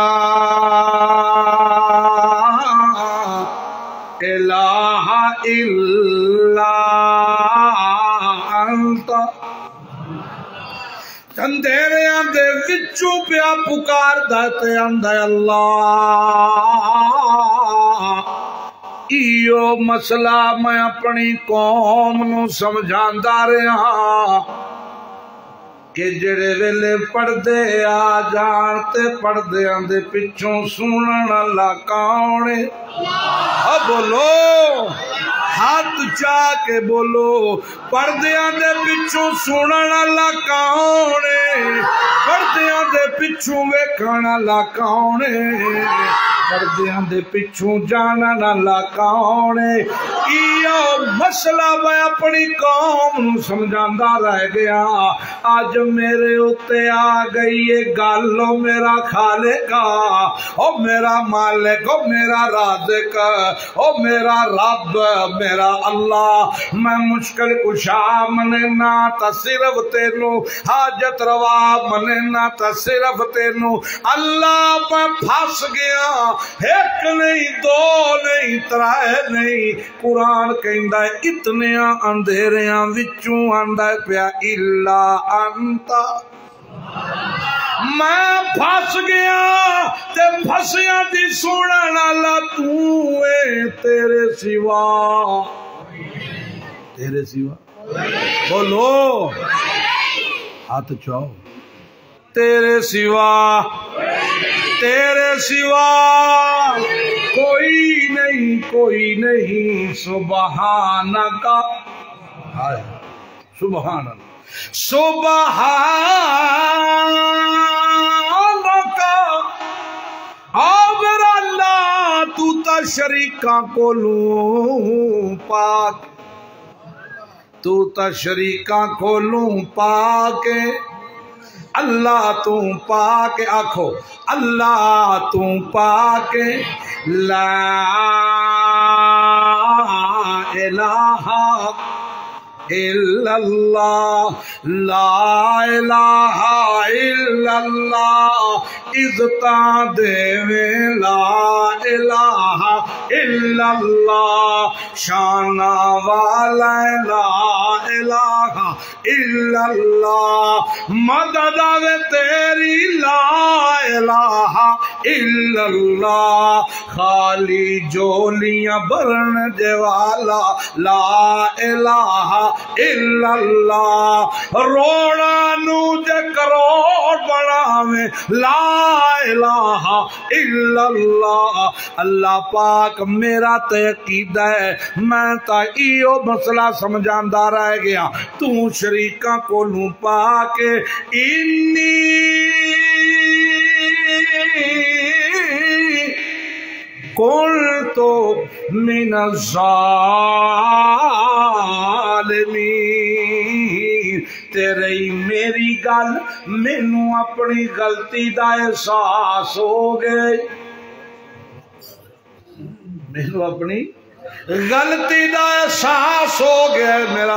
الہ الا انت اندھیریاں دے وچوں پیا پکاردا تے آندا اللہ ایو مسئلہ میں اپنی قوم نو سمجھاندا رہا کہ جڑے ویلے پردے آ جان تے پردیاں دے پچھوں سنن والا کون ہے بولو ہاتھ چاہ کے بولو پردیاں دے پچھوں سنن والا کون ہے پردیاں دے پچھوں ویکھن والا کون ہے پردیاں دے پچھوں جانن والا کون ہے ایو مسئلہ میں اپنی قوم نو سمجھاندا رہ گیا آج میرے اتے آ گئی یہ گل او میرا خالق او میرا مالک او میرا رازق او میرا رب میرا اللہ میں مشکل کشا مننا تا صرف تینو حاجت روا مننا تا صرف تینو اللہ میں پھنس گیا ایک نہیں دو نہیں ترائے نہیں قرآن کہندا ہے اتنے اندھیریاں وچوں آندا ہے پیا الا انت میں پھنس گیا تے پھسیاں دی سنن والا تو اے تیرے سوا بولو ہاتھ چاہو تیرے سوا تیرے سوا کوئی نہیں سبحانک سبحان اللہ سبحانک آور اللہ تو تا شریکاں کولوں پاک تو تا شریکاں کولوں پاک اللہ تو پاک آکھو اللہ تو پاک لا الہ الا اللہ لا الہ الا اللہ عزتاں دیوے لا الہ الا اللہ شانہ والا لا الہ الا اللہ مدد آوے تیری لا الہ الا اللہ خالی جولیاں برن جوالا لا الہ الا اللہ روڑا نو جے کروڑ بڑھاویں لا الہ الا اللہ اللہ پاک میرا تقید ہے میں تا ایو مسئلہ سمجھاندہ رہ گیا تو شریکاں کو لوں پاک انی قلتو من الظالمین تیرے میری گل مینوں اپنی غلطی دا احساس ہو گئے مینوں اپنی غلطی دا احساس ہو گیا میرا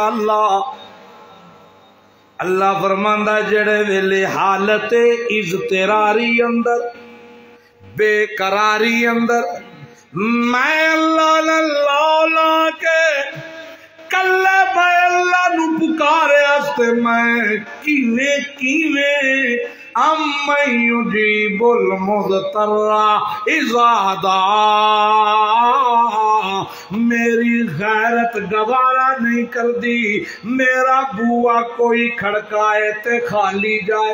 اللہ فرماندا جڑے ویلے حالت اضطراری اندر بے قراری اندر میں اللہ کے کلے پہ اللہ نو پکارے استے میں کیویں امن یجیب المضطر اذا دعا میری غیرت گوارا نہیں کر دی میرا بوا کوئی کھڑکائے تے خالی جائے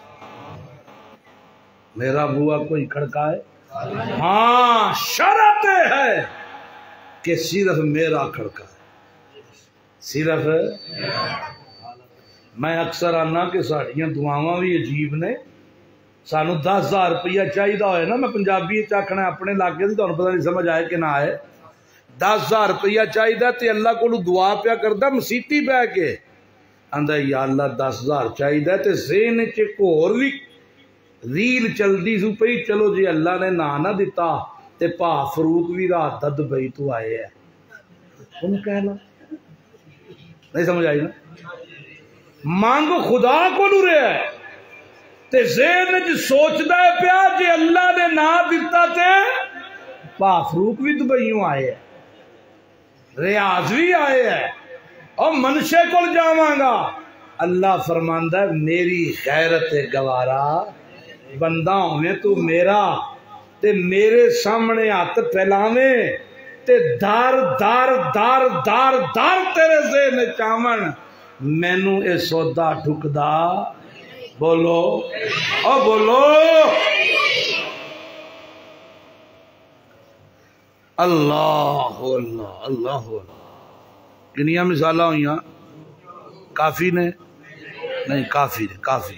میرا بوا کوئی کھڑکائے ہاں شرط ہے کہ صرف میرا کھڑکائے صرف میں اکثر آنا کہ ساڑیاں دعاواں بھی عجیب نے سانو 10,000 روپیہ چاہیے ہوئے نا میں پنجابی چاکھنا اپنے لاگے دی تو پتہ نہیں سمجھ آئے کہ نہ آئے 10,000 روپیہ چاہیے تے اللہ کو دعا پیا کردا مسیتی پہ کے آندا یا اللہ 10,000 چاہیے تے ذہن چ ہور بھی ریل چلدی سو پئی چلو جی اللہ نے نہ دیتا تے پا فروق بھی رات دا دبئی تو آئے ہے تم کہنا نہیں سمجھ آئی نا مانگ خدا کو نو رہا ہے تے ذہن وچ سوچدا ہے پیا جی اللہ نے نہ دیتا تے پا فروق بھی دبئیوں آئے ہے ریاض بھی آئے ہے اور منشے کو جاواں گا اللہ فرماندا ہے میری غیرت گوارا بندہ ہونے تو میرا تے میرے سامنے ہاتھ پھیلاویں تے دار دار دار دار دار تیرے ذہن چاون مینوں اے سودا ٹھکدا بولو او بولو اللہ اللہ اللہ کنیاں مثالاں ہوئیاں کافی نے نہیں کافی نے کافی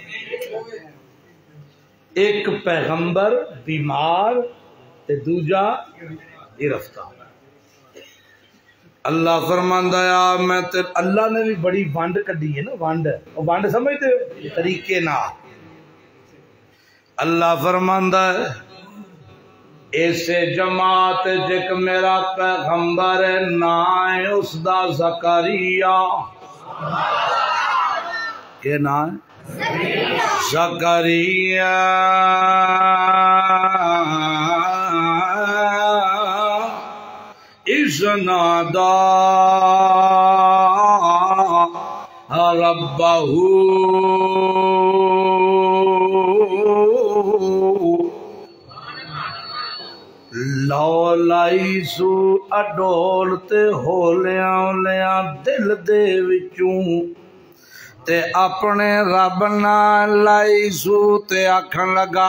ایک پیغمبر بیمار تے دوجا گرفتار اللہ فرماندا ہے میں تے اللہ نے بھی بڑی ونڈ کڈی ہے نا ونڈ سمجھتے ہو طریقے نال اللہ فرماندا ہے ایسے جماعت جک میرا پیغمبر نام ہے اس دا زکریا کہ نام زکریا اذ نادا ربہ لولائی سو اڈولتے ہولیاں ہولیاں دل دے وچوں تے اپنے رب نال لائی سو تے آکھن لگا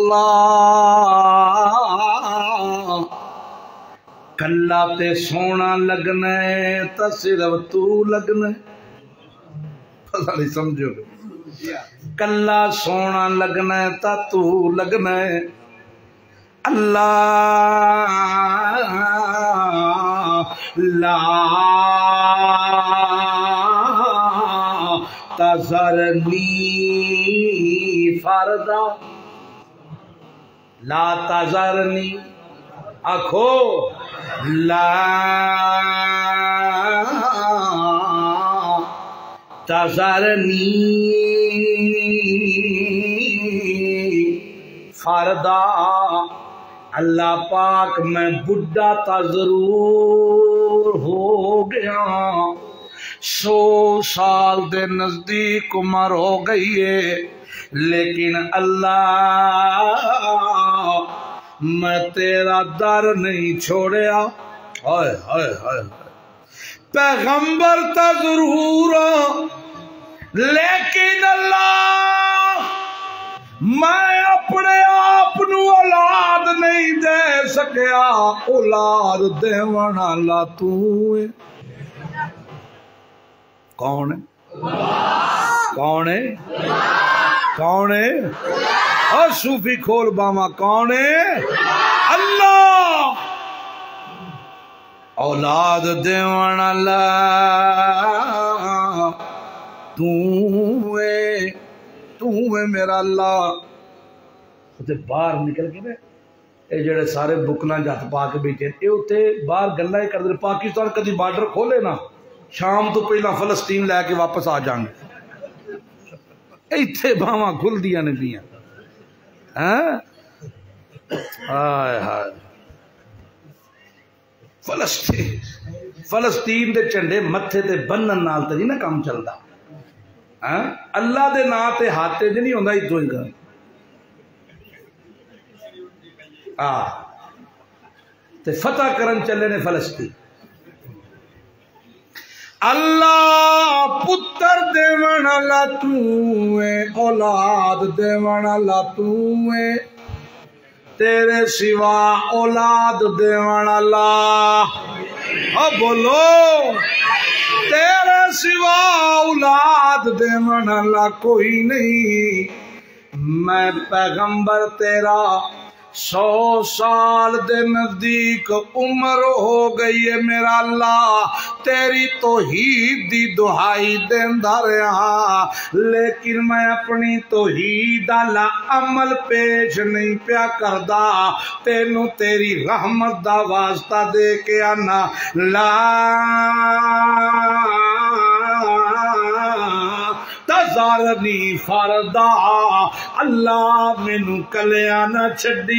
اللہ کلا تے سونا لگنا ہے تا صرف تو لگنا ہے پتہ نہیں سمجھو کلا سونا لگنا ہے تا تو لگنا ہے اللہ لا تذرنی فردا لا تذرنی آکھو لا تذرنی فردا اللہ پاک میں بڈھا تا ضرور ہو گیا 100 سال دے نزدیک عمر ہو گئی ہے لیکن اللہ میں تیرا در نہیں چھوڑیا ہائے ہائے ہائے پیغمبر تا ضرور لیکن اللہ میں اپنے آپ نو اولاد نہیں دے سکیا اولاد دیون والا تو ہے کون ہے کون ہے کون ہے اور صوفی کھول باما کون ہے اللہ اولاد دیون والا تو ہے میرا اللہ باہر نکل کے اے جڑے سارے بکنا جت پا کے بیٹھے اے اتنے باہر گلا ہی کرتے پاکستان کدی بارڈر کھولے نا شام تو پہلا فلسطین لے کے واپس آ جان ایتھے باواں کھل دیا نے پیاں ہائے ہائے فلسطین دے جھنڈے متھے تے بنن نال تے نہیں نا کام چلدا اللہ دے نا تے ہاتھے نہیں ہوندا ادھر ہی کر تے فتح کرن چلے نے فلسطین اللہ پتر دیون والا تو ہے اولاد دیون والا تو ہے تیرے سوا اولاد دیون والا بولو تیرے سوا اولاد دیون والا کوئی نہیں میں پیغمبر تیرا 100 سال دے نزدیک عمر ہو گئی ہے میرا اللہ تیری توحید دی دہائی دیندا رہا لیکن میں اپنی توحید والا عمل پیش نہیں پیا کردا تینوں تیری رحمت دا واسطہ دے کے آنا لا تذرنی فردا اللہ مینوں کلیا نہ چھڈی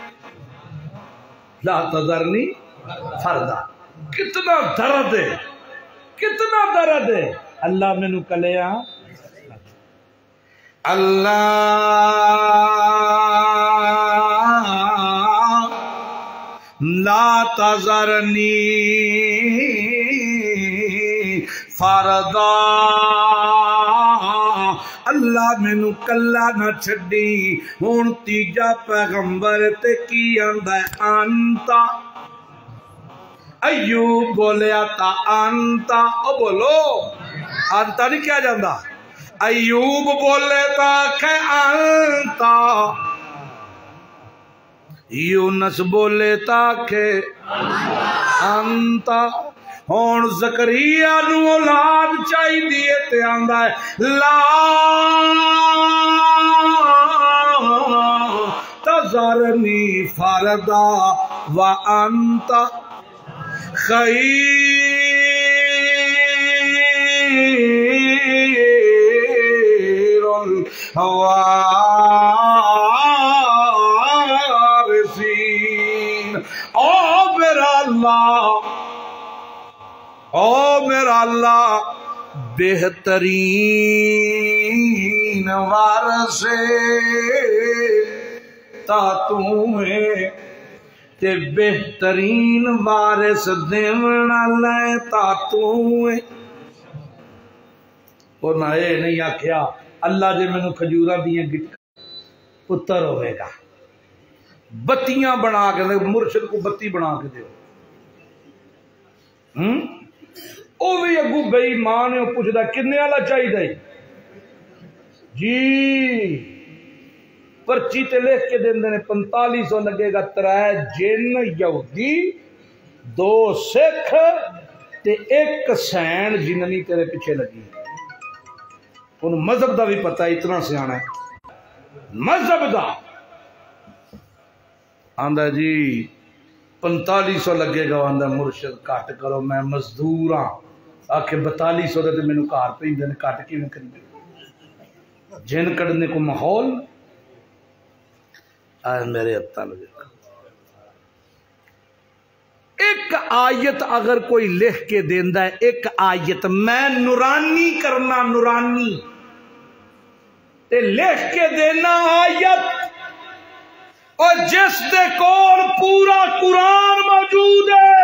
لا تذرنی فردا کتنا درد ہے کتنا درد ہے اللہ مینوں کلیا اللہ لا تذرنی فردا اللہ مینوں کلا نہ چھڈی ہن تیجا پیغمبر تے کی آندا ہے انتا ایوب بولیا تا انتا او بولو انتا نہیں کیا جاندا ایوب بولے تا کہ انتا یونس بولے تا کہ انتا ہون زکریا نو اولاد چاہی دیئے تے آندہ ہے لا تذرنی فردا وانت خیر الوارثین او میرا اللہ او میرا اللہ بہترین وارث تا تو ہے تے بہترین وارث دیون والا تا تو ہے انہاں اے نہیں آکھیا اللہ جے مینوں کھجوراں دیاں گٹ پتر ہوئے گا، بتیاں بنا کے دے، مرشد کو بتی بنا کے دیو۔ او بھی اگو بے ایمان ہے، پوچھدا کنے والا چاہیے جی، پرچی تے لکھ کے دیندے نے 4500 لگے گا، 3 جن یہودی 2 سکھ تے 1 سین جننی تیرے پیچھے لگی۔ ان مذہب دا بھی پتہ، اتنا سیانا ہے مذہب دا۔ آندا جی 4500 لگے گا، آندا مرشد کٹ کرو میں مزدور ہاں، آکھے 4200 دے تے مینوں گھر پیندے نے، کٹ کیویں کریے؟ جن کڈنے کو ماحول آئے میرے ہتھاں نوں دیکھو۔ ایک آیت اگر کوئی لکھ کے دیندا ہے، ایک آیت میں نورانی کرنا، نورانی تے لکھ کے دینا آیت، اور جس دے کول پورا قرآن موجود ہے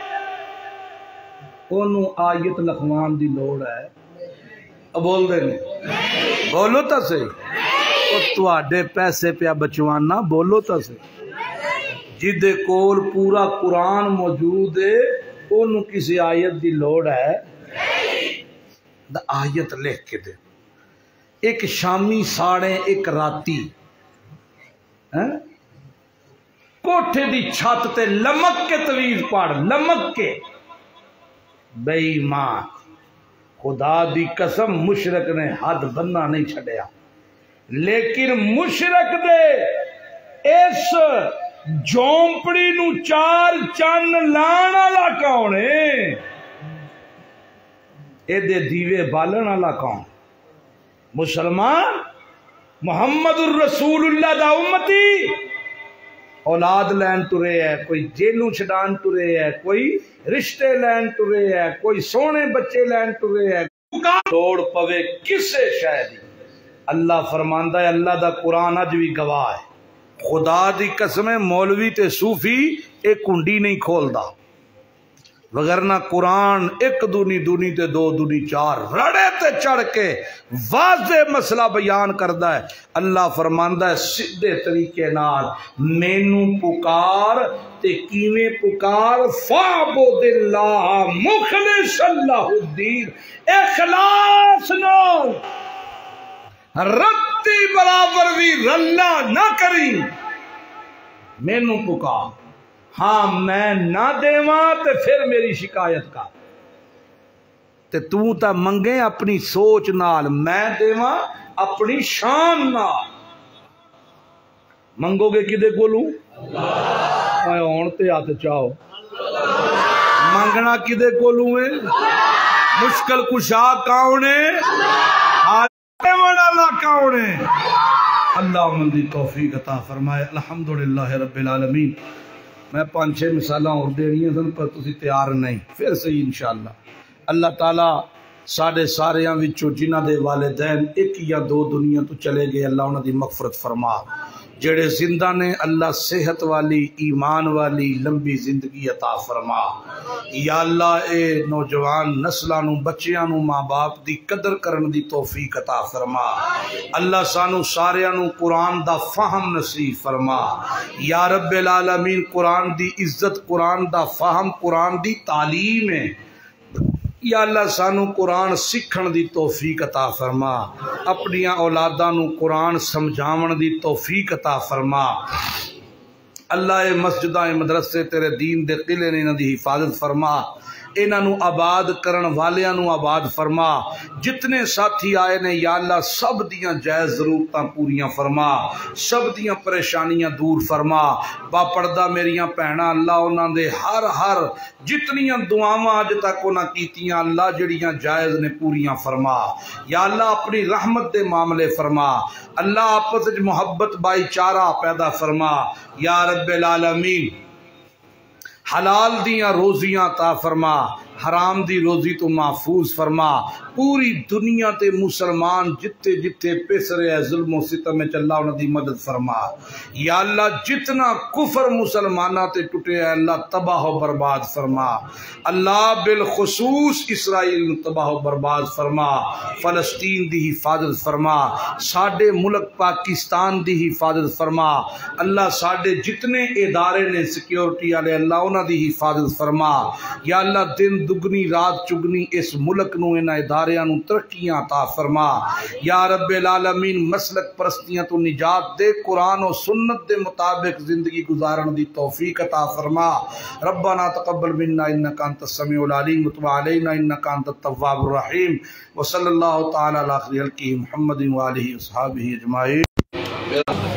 انہوں آیت لکھوان دی لوڑ ہے؟ بول دے نہیں، بولو تا صحیح، اور تواڈے پیسے پیا بچوانا، بولو تا صحیح۔ جدے کول پورا قرآن موجود ہے انہوں کسی آیت دی لوڑ ہے؟ دا آیت لکھ کے دے، ایک شامی ساڑے ایک راتی کوٹھے دی چھت تے لمک کے طویل پڑھ، لمک کے۔ بے ایمان، خدا دی قسم مشرک نے حد بننا نہیں چھڑیا، لیکن مشرک دے اس جھونپڑی نو 4 چن لان والا کون ہے؟ اے دے دیوے بالن والا کون؟ مسلمان محمد الرسول اللہ دا امتی اولاد لین ٹرے ہے، کوئی جیلوں چھڈان ٹرے ہے، کوئی رشتے لین ٹرے ہے، کوئی سونے بچے لین ٹرے ہے، توڑ پوے کسے شاید۔ اللہ فرماندا ہے، اللہ دا قرآن اج بھی گواہ ہے، خدا دی قسم مولوی تے صوفی ایک کنڈی نہیں کھولدا، وگرنہ قرآن 1 دونی دونی تے 2 دونی 4 رڑے تے چڑھ کے واضح مسئلہ بیان کردا ہے۔ اللہ فرماندا ہے سیدھے طریقے نال مینوں پکار تے کیویں پکار، فعبد اللہ مخلص اللہ الدین، اخلاص نال، رتی برابر بھی رلا نہ کری، مینوں پکار۔ ہاں میں نہ دیواں تے پھر میری شکایت کا، تے تو تا منگے اپنی سوچ نال، میں دیواں اپنی شان نال۔ منگو گے کدے کولوں؟ میں ہون تے ہاتھ چاہو، منگنا کدے کولوں ہے؟ مشکل کشا کون ہے؟ اللہ کون ہے؟ اللہ مندی توفیق عطا فرمائے۔ الحمدللہ رب العالمین۔ میں 5-6 مثالاں اور دینی ہیں پر تسی تیار نہیں، پھر صحیح انشاءاللہ۔ اللہ تعالیٰ ساڑے ساریاں وچوں جنہ دے والدین 1 یا 2 دنیا تو چلے گئے، اللہ انہاں دی مغفرت فرما۔ جڑے زندہ نے اللہ صحت والی، ایمان والی لمبی زندگی عطا فرما۔ یا اللہ اے نوجوان نسلاں نو، بچیاں نو ماں باپ دی قدر کرن دی توفیق عطا فرما۔ اللہ سانو ساریاں نو قرآن دا فہم نصیب فرما۔ یا رب العالمین، قرآن دی عزت، قرآن دا فہم، قرآن دی تعلیم ہے۔ یا اللہ سانو قرآن سکھن دی توفیق عطا فرما، اپنی اولاداں نو قرآن سمجھاون دی توفیق عطا فرما۔ اللہ اے مسجداں اے مدرسے تیرے دین دے قلعے نے انہاں دی حفاظت فرما، انہاں نو آباد کرن والیاں نو آباد فرما۔ جتنے ساتھی آئے نے یا اللہ سب دیاں جائز ضرورتاں پوریاں فرما، سب دیاں پریشانیاں دور فرما۔ با پردہ میریاں بھیناں اللہ انہاں دے ہر جتنیاں دعاواں اج تک انہاں کیتیاں اللہ جڑیاں جائز نے پوریاں فرما۔ یا اللہ اپنی رحمت دے معاملے فرما، اللہ آپس وچ محبت بھائی چارہ پیدا فرما۔ یا رب العالمین، حلال دیاں روزیاں عطا فرما، حرام دی روزی تو محفوظ فرما، پوری دنیا تے مسلمان جتے جتے پیس رہے ہیں ظلم و ستم میں اللہ انہاں دی مدد فرما۔ یا اللہ جتنا کفر مسلمانہ تے ٹوٹے ہیں اللہ تباہ و برباد فرما، اللہ بالخصوص اسرائیل تباہ و برباد فرما، فلسطین دی حفاظت فرما، ساڈے ملک پاکستان دی حفاظت فرما، اللہ ساڈے جتنے ادارے نے سیکیورٹی والے اللہ انہاں دی حفاظت فرما۔ یا اللہ دن دگنی رات چگنی اس ملک نو انہاں اداریاں نو ترقیاں عطا فرما۔ یا رب العالمین مسلک پرستیاں تو نجات دے، قرآن و سنت دے مطابق زندگی گزارن دی توفیق عطا فرما۔ ربنا تقبل منا انک انت السمیع العلیم وتب علینا انک انت التواب الرحیم، وصلی اللہ تعالی علی خیر خلقہ محمد و آلہ وصحبہ اجمعین۔